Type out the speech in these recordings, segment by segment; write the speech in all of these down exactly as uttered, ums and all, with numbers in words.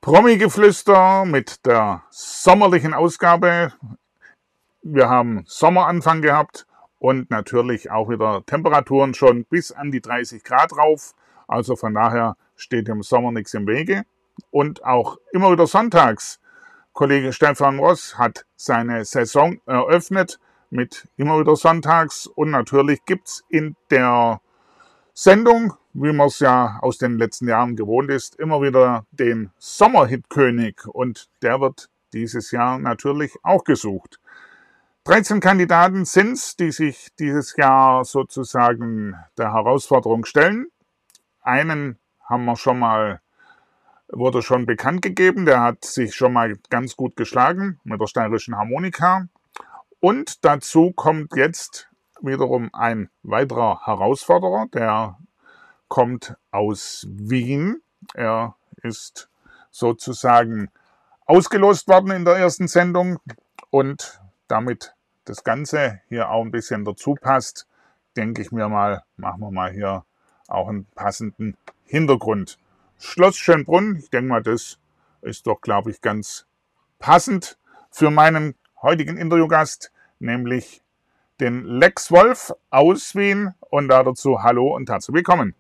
Promi-Geflüster mit der sommerlichen Ausgabe. Wir haben Sommeranfang gehabt und natürlich auch wieder Temperaturen schon bis an die dreißig Grad rauf. Also von daher steht dem Sommer nichts im Wege. Und auch immer wieder sonntags. Kollege Stefan Ross hat seine Saison eröffnet mit immer wieder sonntags. Und natürlich gibt's in der Sendung, wie man es ja aus den letzten Jahren gewohnt ist, immer wieder den Sommerhitkönig. Und der wird dieses Jahr natürlich auch gesucht. dreizehn Kandidaten sind es, die sich dieses Jahr sozusagen der Herausforderung stellen. Einen haben wir schon mal, wurde schon bekannt gegeben, der hat sich schon mal ganz gut geschlagen mit der steirischen Harmonika. Und dazu kommt jetzt wiederum ein weiterer Herausforderer, der kommt aus Wien. Er ist sozusagen ausgelost worden in der ersten Sendung und damit das Ganze hier auch ein bisschen dazu passt, denke ich mir mal, machen wir mal hier auch einen passenden Hintergrund. Schloss Schönbrunn, ich denke mal, das ist doch, glaube ich, ganz passend für meinen heutigen Interviewgast, nämlich den Lex Wolf aus Wien. Und da dazu hallo und herzlich willkommen.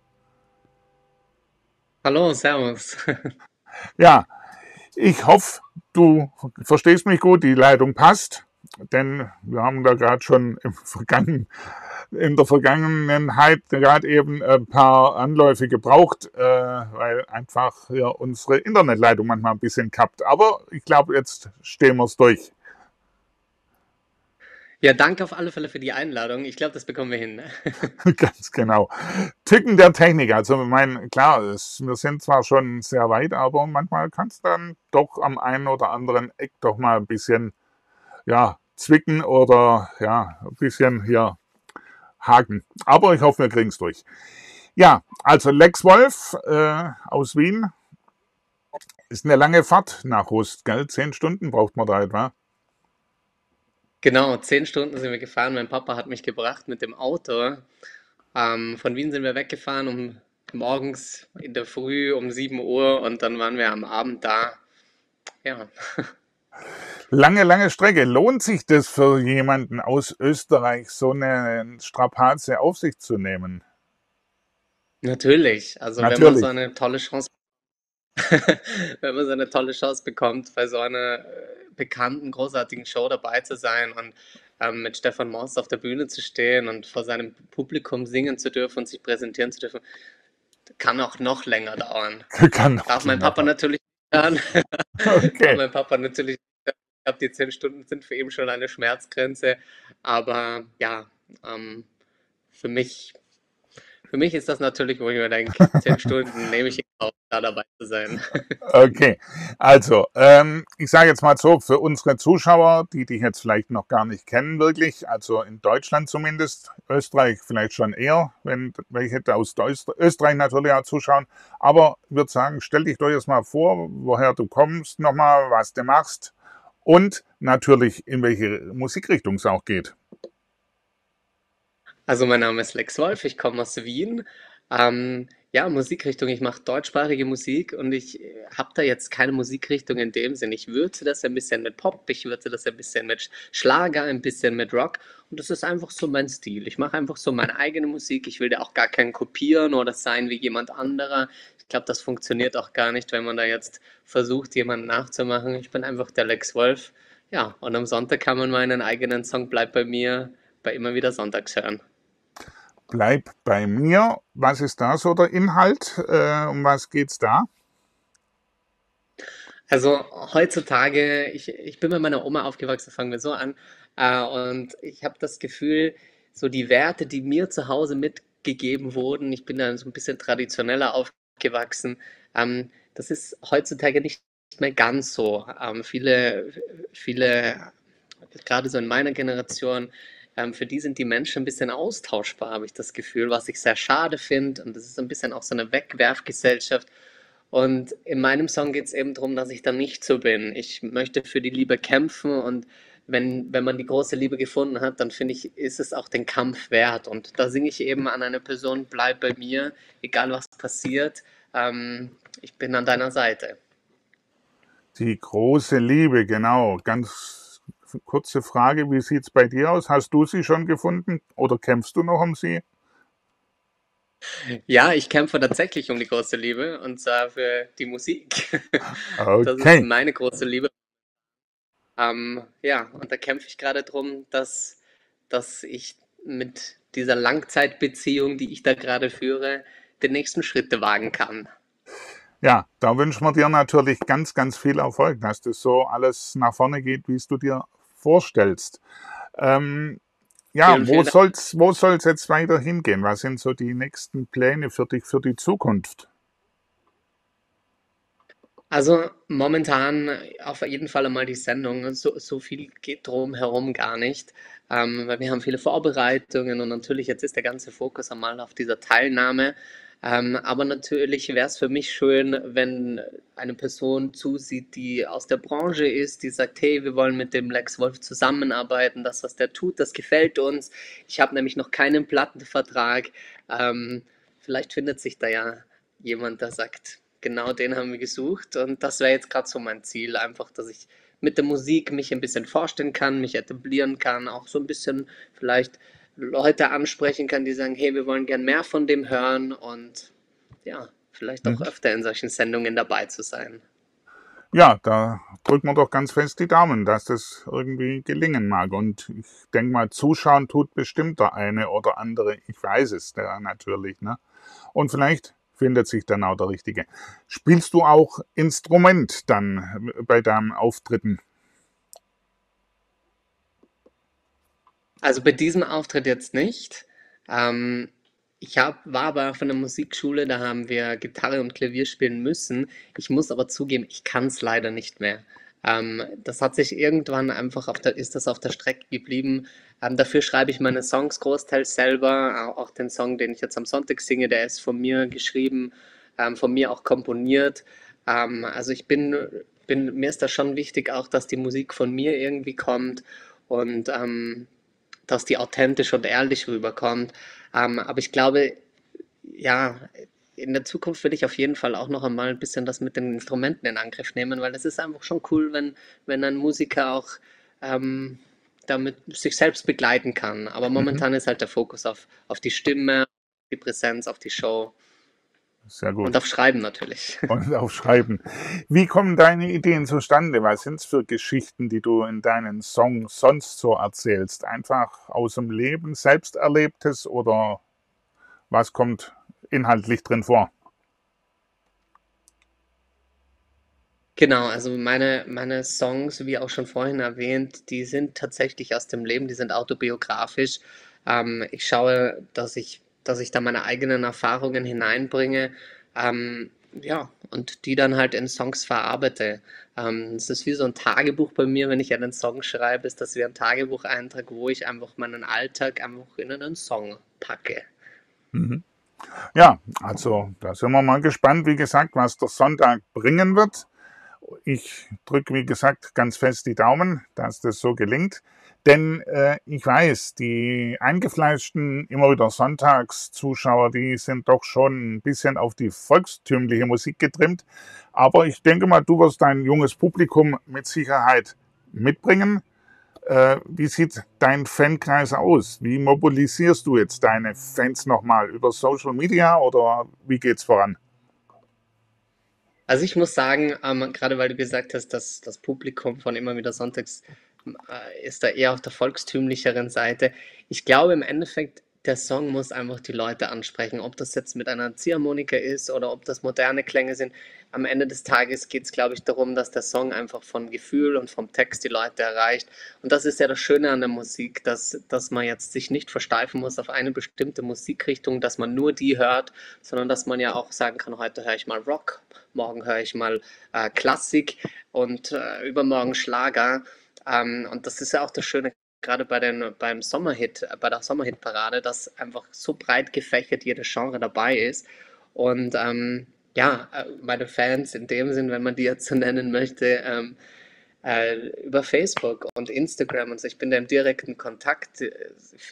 Hallo, servus. Ja, ich hoffe, du verstehst mich gut, die Leitung passt, denn wir haben da gerade schon im Vergangen, in der Vergangenheit gerade eben ein paar Anläufe gebraucht, äh, weil einfach ja, unsere Internetleitung manchmal ein bisschen kappt. Aber ich glaube, jetzt stehen wir es durch. Ja, danke auf alle Fälle für die Einladung. Ich glaube, das bekommen wir hin. Ganz genau. Ticken der Technik. Also, ich meine, klar, es, wir sind zwar schon sehr weit, aber manchmal kann es dann doch am einen oder anderen Eck doch mal ein bisschen, ja, zwicken oder ja, ein bisschen hier haken. Aber ich hoffe, wir kriegen es durch. Ja, also Lex Wolf äh, aus Wien ist eine lange Fahrt nach Rust, gell? Zehn Stunden braucht man da etwa. Genau, zehn Stunden sind wir gefahren. Mein Papa hat mich gebracht mit dem Auto. Ähm, von Wien sind wir weggefahren um morgens in der Früh um sieben Uhr und dann waren wir am Abend da. Ja, Lange, lange Strecke. Lohnt sich das für jemanden aus Österreich, so eine Strapaze auf sich zu nehmen? natürlich. Also wenn man so Natürlich. eine tolle Chance, wenn man so eine tolle Chance bekommt, bei so einer äh, bekannten, großartigen Show dabei zu sein und ähm, mit Stefan Moss auf der Bühne zu stehen und vor seinem Publikum singen zu dürfen und sich präsentieren zu dürfen, kann auch noch länger dauern. Kann noch Darf mein länger Papa dauern. natürlich nicht hören. Darf Okay. mein Papa natürlich nicht hören. Ich glaube, die zehn Stunden sind für ihn schon eine Schmerzgrenze. Aber ja, ähm, für mich, für mich ist das natürlich, wo ich mir denke, zehn Stunden nehme ich in Kauf, da dabei zu sein. Okay, also ähm, ich sage jetzt mal so, für unsere Zuschauer, die dich jetzt vielleicht noch gar nicht kennen wirklich, also in Deutschland zumindest, Österreich vielleicht schon eher, wenn welche aus Österreich natürlich auch zuschauen, aber ich würde sagen, stell dich doch jetzt mal vor, woher du kommst nochmal, was du machst und natürlich in welche Musikrichtung es auch geht. Also mein Name ist Lex Wolf, ich komme aus Wien. Ähm, ja, Musikrichtung, ich mache deutschsprachige Musik und ich habe da jetzt keine Musikrichtung in dem Sinn. Ich würze das ein bisschen mit Pop, ich würze das ein bisschen mit Schlager, ein bisschen mit Rock und das ist einfach so mein Stil. Ich mache einfach so meine eigene Musik. Ich will da auch gar keinen kopieren oder sein wie jemand anderer. Ich glaube, das funktioniert auch gar nicht, wenn man da jetzt versucht, jemanden nachzumachen. Ich bin einfach der Lex Wolf. Ja, und am Sonntag kann man meinen eigenen Song Bleib bei mir bei immer wieder Sonntags hören. Bleib bei mir. Was ist da so der Inhalt? Äh, um was geht's da? Also heutzutage, ich, ich bin bei meiner Oma aufgewachsen, fangen wir so an. Äh, und ich habe das Gefühl, so die Werte, die mir zu Hause mitgegeben wurden, ich bin dann so ein bisschen traditioneller aufgewachsen, ähm, das ist heutzutage nicht mehr ganz so. Ähm, viele, viele, gerade so in meiner Generation, ähm, für die sind die Menschen ein bisschen austauschbar, habe ich das Gefühl, was ich sehr schade finde. Und das ist so ein bisschen auch so eine Wegwerfgesellschaft. Und in meinem Song geht es eben darum, dass ich da nicht so bin. Ich möchte für die Liebe kämpfen und wenn, wenn man die große Liebe gefunden hat, dann finde ich, ist es auch den Kampf wert. Und da singe ich eben an eine Person, bleib bei mir, egal was passiert, ähm, ich bin an deiner Seite. Die große Liebe, genau. Ganz kurze Frage, wie sieht's bei dir aus? Hast du sie schon gefunden oder kämpfst du noch um sie? Ja, ich kämpfe tatsächlich um die große Liebe und zwar für die Musik. Das ist Okay. meine große Liebe. Ähm, ja, und da kämpfe ich gerade drum, dass, dass ich mit dieser Langzeitbeziehung, die ich da gerade führe, die nächsten Schritte wagen kann. Ja, da wünschen wir dir natürlich ganz, ganz viel Erfolg, dass das so alles nach vorne geht, wie es du dir vorstellst. Ähm, ja, Vielen, wo vielen Dank. soll's, wo soll's jetzt weiter hingehen? Was sind so die nächsten Pläne für dich für die Zukunft? Also momentan auf jeden Fall einmal die Sendung. So, so viel geht drum herum gar nicht, ähm, weil wir haben viele Vorbereitungen und natürlich jetzt ist der ganze Fokus einmal auf dieser Teilnahme. Ähm, aber natürlich wäre es für mich schön, wenn eine Person zusieht, die aus der Branche ist, die sagt, hey, wir wollen mit dem Lex Wolf zusammenarbeiten, das, was der tut, das gefällt uns. Ich habe nämlich noch keinen Plattenvertrag. Ähm, Vielleicht findet sich da ja jemand, der sagt, genau den haben wir gesucht und das wäre jetzt gerade so mein Ziel, einfach, dass ich mit der Musik mich ein bisschen vorstellen kann, mich etablieren kann, auch so ein bisschen vielleicht Leute ansprechen kann, die sagen, hey, wir wollen gern mehr von dem hören und ja, vielleicht auch Mhm. öfter in solchen Sendungen dabei zu sein. Ja, da drücken wir doch ganz fest die Daumen, dass das irgendwie gelingen mag. Und ich denke mal, zuschauen tut bestimmt der eine oder andere. Ich weiß es ja, natürlich, ne? Und vielleicht findet sich dann auch der Richtige. Spielst du auch Instrument dann bei deinen Auftritten? Also bei diesem Auftritt jetzt nicht. Ähm, ich hab, war aber auf einer Musikschule, da haben wir Gitarre und Klavier spielen müssen. Ich muss aber zugeben, ich kann es leider nicht mehr. Ähm, das hat sich irgendwann einfach auf der, ist das auf der Strecke geblieben. Ähm, dafür schreibe ich meine Songs großteils selber. Auch, auch den Song, den ich jetzt am Sonntag singe, der ist von mir geschrieben, ähm, von mir auch komponiert. Ähm, also ich bin, bin, mir ist das schon wichtig, auch dass die Musik von mir irgendwie kommt. Und ähm, dass die authentisch und ehrlich rüberkommt. Ähm, aber ich glaube, ja, in der Zukunft will ich auf jeden Fall auch noch einmal ein bisschen das mit den Instrumenten in Angriff nehmen, weil es ist einfach schon cool, wenn, wenn ein Musiker auch ähm, damit sich selbst begleiten kann. Aber Mhm. momentan ist halt der Fokus auf, auf die Stimme, die Präsenz, auf die Show Sehr und gut. auf Schreiben natürlich. Und aufschreiben. Wie kommen deine Ideen zustande? Was sind es für Geschichten, die du in deinen Songs sonst so erzählst? Einfach aus dem Leben, selbst Erlebtes oder was kommt inhaltlich drin vor? Genau, also meine, meine Songs, wie auch schon vorhin erwähnt, die sind tatsächlich aus dem Leben, die sind autobiografisch. Ähm, ich schaue, dass ich, dass ich da meine eigenen Erfahrungen hineinbringe, ähm, ja, und die dann halt in Songs verarbeite. Ähm, es ist wie so ein Tagebuch bei mir, wenn ich einen Song schreibe, ist das wie ein Tagebucheintrag, wo ich einfach meinen Alltag einfach in einen Song packe. Mhm. Ja, also da sind wir mal gespannt, wie gesagt, was der Sonntag bringen wird. Ich drücke, wie gesagt, ganz fest die Daumen, dass das so gelingt. Denn äh, ich weiß, die eingefleischten, immer wieder Sonntagszuschauer, die sind doch schon ein bisschen auf die volkstümliche Musik getrimmt. Aber ich denke mal, du wirst dein junges Publikum mit Sicherheit mitbringen. Äh, wie sieht dein Fankreis aus? Wie mobilisierst du jetzt deine Fans nochmal? Über Social Media oder wie geht's voran? Also ich muss sagen, ähm, gerade weil du gesagt hast, dass das Publikum von immer wieder Sonntags äh, ist da eher auf der volkstümlicheren Seite. Ich glaube im Endeffekt, der Song muss einfach die Leute ansprechen, ob das jetzt mit einer Ziehharmonika ist oder ob das moderne Klänge sind. Am Ende des Tages geht es, glaube ich, darum, dass der Song einfach vom Gefühl und vom Text die Leute erreicht. Und das ist ja das Schöne an der Musik, dass, dass man jetzt sich nicht versteifen muss auf eine bestimmte Musikrichtung, dass man nur die hört, sondern dass man ja auch sagen kann, heute höre ich mal Rock, morgen höre ich mal äh, Klassik und äh, übermorgen Schlager. Ähm, und das ist ja auch das Schöne, gerade bei den, beim Sommerhit, äh, bei der Sommerhitparade, dass einfach so breit gefächert jedes Genre dabei ist. Und ähm, ja, äh, meine Fans in dem Sinn, wenn man die jetzt so nennen möchte, ähm, äh, über Facebook und Instagram und so, ich bin da im direkten Kontakt.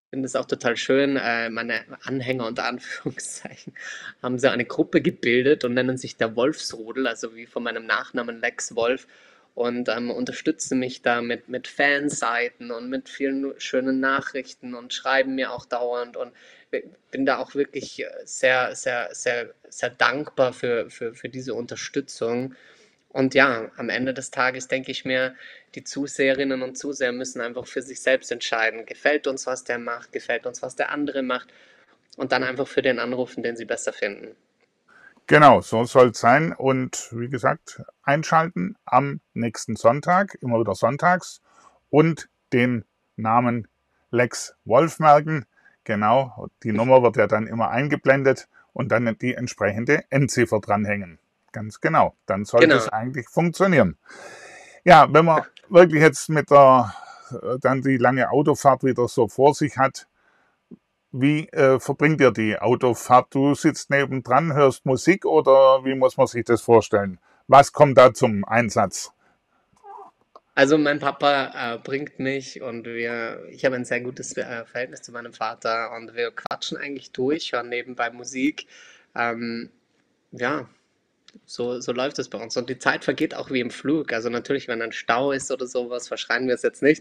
finde es auch total schön. Äh, meine Anhänger unter Anführungszeichen haben so eine Gruppe gebildet und nennen sich der Wolfsrudel, also wie von meinem Nachnamen Lex Wolf, und ähm, unterstützen mich da mit, mit Fanseiten und mit vielen schönen Nachrichten und schreiben mir auch dauernd und bin da auch wirklich sehr, sehr, sehr, sehr dankbar für, für, für diese Unterstützung. Und ja, am Ende des Tages denke ich mir, die Zuseherinnen und Zuseher müssen einfach für sich selbst entscheiden. Gefällt uns, was der macht? Gefällt uns, was der andere macht? Und dann einfach für den anrufen, den sie besser finden. Genau, so soll es sein. Und wie gesagt, einschalten am nächsten Sonntag, immer wieder sonntags, und den Namen Lex Wolf merken. Genau, die Nummer wird ja dann immer eingeblendet und dann die entsprechende Endziffer dranhängen. Ganz genau, dann sollte es Genau. eigentlich funktionieren. Ja, wenn man wirklich jetzt mit der, dann die lange Autofahrt wieder so vor sich hat, wie äh, verbringt ihr die Autofahrt? Du sitzt nebendran, hörst Musik oder wie muss man sich das vorstellen? Was kommt da zum Einsatz? Also mein Papa äh, bringt mich und wir, ich habe ein sehr gutes äh, Verhältnis zu meinem Vater und wir quatschen eigentlich durch, hören nebenbei Musik. Ähm, ja, So, so läuft es bei uns. Und die Zeit vergeht auch wie im Flug. Also natürlich, wenn ein Stau ist oder sowas, verschreien wir es jetzt nicht.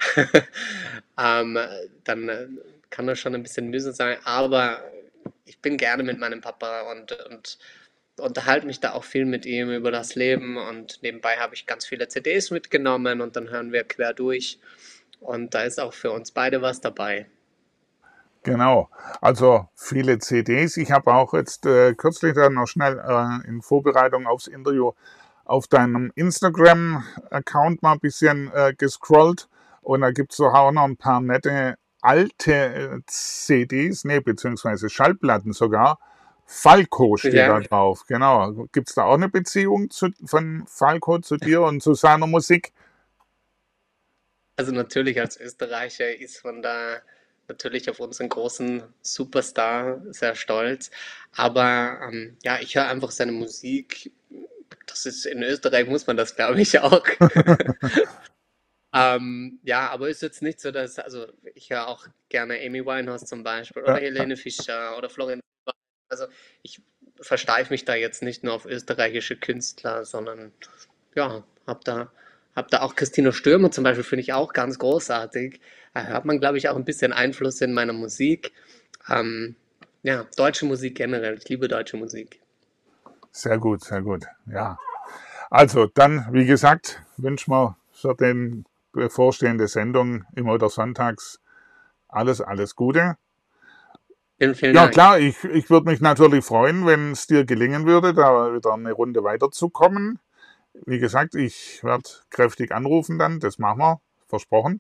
ähm, Dann äh, kann das schon ein bisschen mühsam sein. Aber ich bin gerne mit meinem Papa und, und unterhalte mich da auch viel mit ihm über das Leben. Und nebenbei habe ich ganz viele C Ds mitgenommen und dann hören wir quer durch. Und da ist auch für uns beide was dabei. Genau, also viele C Ds. Ich habe auch jetzt äh, kürzlich dann noch schnell äh, in Vorbereitung aufs Interview auf deinem Instagram-Account mal ein bisschen äh, gescrollt und da gibt es auch noch ein paar nette alte äh, C Ds, nee, beziehungsweise Schallplatten sogar. Falco steht da Ja, drauf, genau. Gibt es da auch eine Beziehung zu, von Falco zu dir und zu seiner Musik? also natürlich als Österreicher ist man da natürlich auf unseren großen Superstar sehr stolz. Aber ähm, ja, ich höre einfach seine Musik. Das ist in Österreich muss man das, glaube ich, auch. Ähm, ja, aber ist jetzt nicht so, dass, also ich höre auch gerne Amy Winehouse zum Beispiel oder Ja, Helene Fischer oder Florian. Also ich versteife mich da jetzt nicht nur auf österreichische Künstler, sondern ja, hab da, hab da auch Christina Stürmer zum Beispiel, finde ich auch ganz großartig. Da hört man, glaube ich, auch ein bisschen Einfluss in meiner Musik. Ähm, ja, deutsche Musik generell. Ich liebe deutsche Musik. sehr gut, sehr gut. Ja. Also dann, wie gesagt, wünschen wir für den bevorstehende Sendung immer wieder sonntags alles, alles Gute. Vielen, vielen Ja, Dank. klar, ich, ich würde mich natürlich freuen, wenn es dir gelingen würde, da wieder eine Runde weiterzukommen. Wie gesagt, ich werde kräftig anrufen dann, das machen wir, versprochen.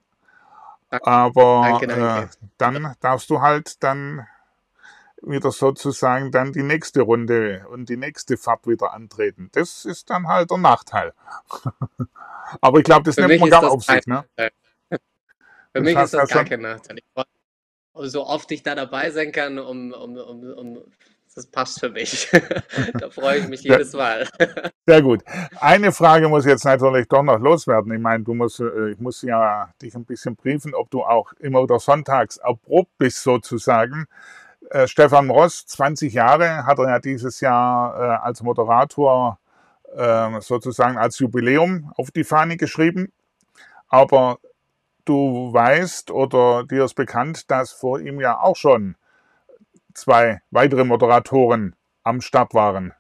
Danke, Aber danke. äh, dann darfst du halt dann wieder sozusagen dann die nächste Runde und die nächste Fahrt wieder antreten. Das ist dann halt der Nachteil. Aber ich glaube, das Für nimmt mich man ist gern das auf kein sich, ne? Nachteil. Für Das mich ist hast du ja das gar schon. kein Nachteil. Ich freu mich, so oft ich da dabei sein kann, um, um, um, um das passt für mich. Da freue ich mich Sehr, jedes Mal. sehr gut. Eine Frage muss jetzt natürlich doch noch loswerden. Ich meine, du musst, äh, ich muss ja dich ein bisschen briefen, ob du auch immer wieder sonntags erprobt bist sozusagen. Äh, Stefan Ross, zwanzig Jahre, hat er ja dieses Jahr äh, als Moderator äh, sozusagen als Jubiläum auf die Fahne geschrieben. Aber du weißt oder dir ist bekannt, dass vor ihm ja auch schon zwei weitere Moderatoren am Start waren.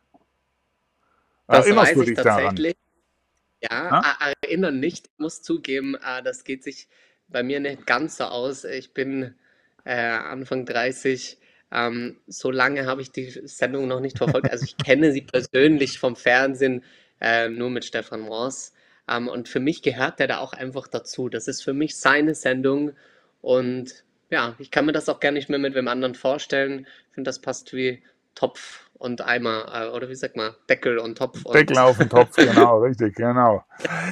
Das Erinnerst weiß du ich dich daran? tatsächlich. Ja, Ha? e erinnern nicht. Ich muss zugeben, äh, das geht sich bei mir nicht ganz so aus. Ich bin äh, Anfang dreißig. Ähm, so lange habe ich die Sendung noch nicht verfolgt. Also ich kenne sie persönlich vom Fernsehen, äh, nur mit Stefan Ross. Ähm, und für mich gehört der da auch einfach dazu. Das ist für mich seine Sendung. Und ja, ich kann mir das auch gar nicht mehr mit wem anderen vorstellen. Ich finde, das passt wie Topf und Eimer. Äh, oder wie sagt man? Deckel und Topf Deckel und auf den Topf, genau, richtig, genau.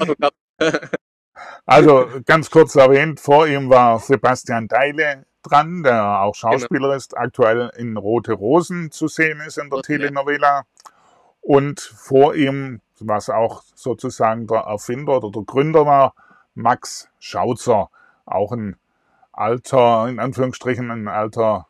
Also ganz kurz erwähnt, vor ihm war Sebastian Deile dran, der auch Genau. Schauspieler ist, aktuell in Rote Rosen zu sehen ist in der Ja. Telenovela. Und vor ihm, was auch sozusagen der Erfinder oder der Gründer war, Max Schauzer, auch ein alter, in Anführungsstrichen, ein alter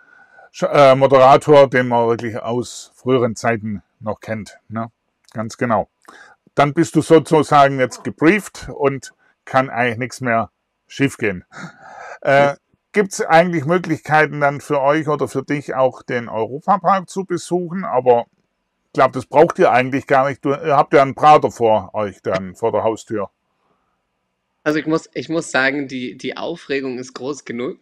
äh, Moderator, den man wirklich aus früheren Zeiten noch kennt. Ne? Ganz genau. Dann bist du sozusagen jetzt gebrieft und kann eigentlich nichts mehr schiefgehen. Äh, Gibt es eigentlich Möglichkeiten dann für euch oder für dich auch den Europapark zu besuchen? Aber ich glaube, das braucht ihr eigentlich gar nicht. Du, ihr habt ja einen Prater vor euch dann, vor der Haustür. Also ich muss, ich muss sagen, die, die Aufregung ist groß genug.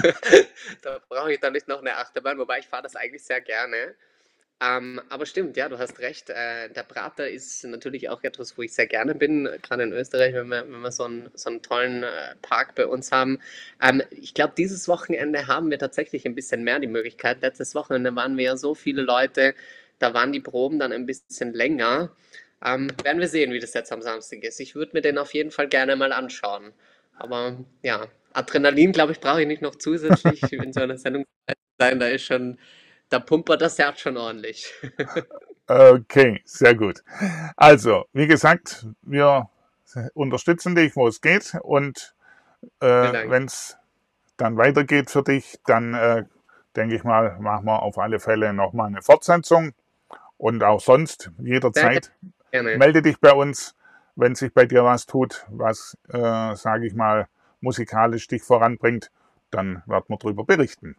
Da brauche ich dann nicht noch eine Achterbahn, wobei ich fahre das eigentlich sehr gerne. Ähm, aber stimmt, ja, du hast recht. Äh, der Prater ist natürlich auch etwas, wo ich sehr gerne bin, gerade in Österreich, wenn wir, wenn wir so einen, so einen tollen äh, Park bei uns haben. Ähm, ich glaube, dieses Wochenende haben wir tatsächlich ein bisschen mehr die Möglichkeit. Letztes Wochenende waren wir ja so viele Leute, da waren die Proben dann ein bisschen länger. Ähm, werden wir sehen, wie das jetzt am Samstag ist. Ich würde mir den auf jeden Fall gerne mal anschauen. Aber ja, Adrenalin, glaube ich, brauche ich nicht noch zusätzlich in so einer Sendung sein. Da ist schon, da pumpert das Herz schon ordentlich. Okay, sehr gut. Also, wie gesagt, wir unterstützen dich, wo es geht. Und äh, Vielen Dank. wenn es dann weitergeht für dich, dann äh, denke ich mal, machen wir auf alle Fälle nochmal eine Fortsetzung. Und auch sonst Sehr jederzeit gerne. melde dich bei uns, wenn sich bei dir was tut, was, äh, sage ich mal, musikalisch dich voranbringt, dann werden wir darüber berichten.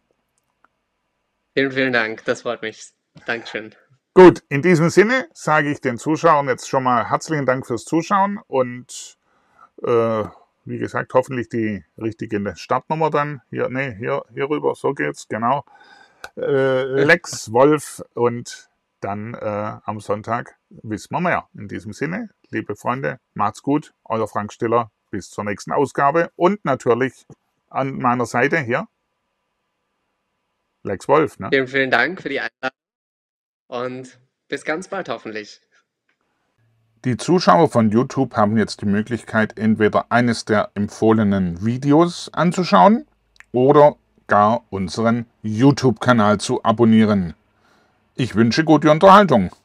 Vielen, vielen Dank. Das freut mich. Dankeschön. Gut, in diesem Sinne sage ich den Zuschauern jetzt schon mal herzlichen Dank fürs Zuschauen und äh, wie gesagt, hoffentlich die richtige Startnummer dann. Hier, nee, hier, hier rüber, so geht's, genau. Äh, Lex Wolf und dann äh, am Sonntag wissen wir mehr. In diesem Sinne, liebe Freunde, macht's gut, euer Frank Stiller, bis zur nächsten Ausgabe und natürlich an meiner Seite hier Lex Wolf. Ne? Vielen, vielen Dank für die Einladung und bis ganz bald hoffentlich. Die Zuschauer von YouTube haben jetzt die Möglichkeit, entweder eines der empfohlenen Videos anzuschauen oder gar unseren YouTube-Kanal zu abonnieren. Ich wünsche gute Unterhaltung.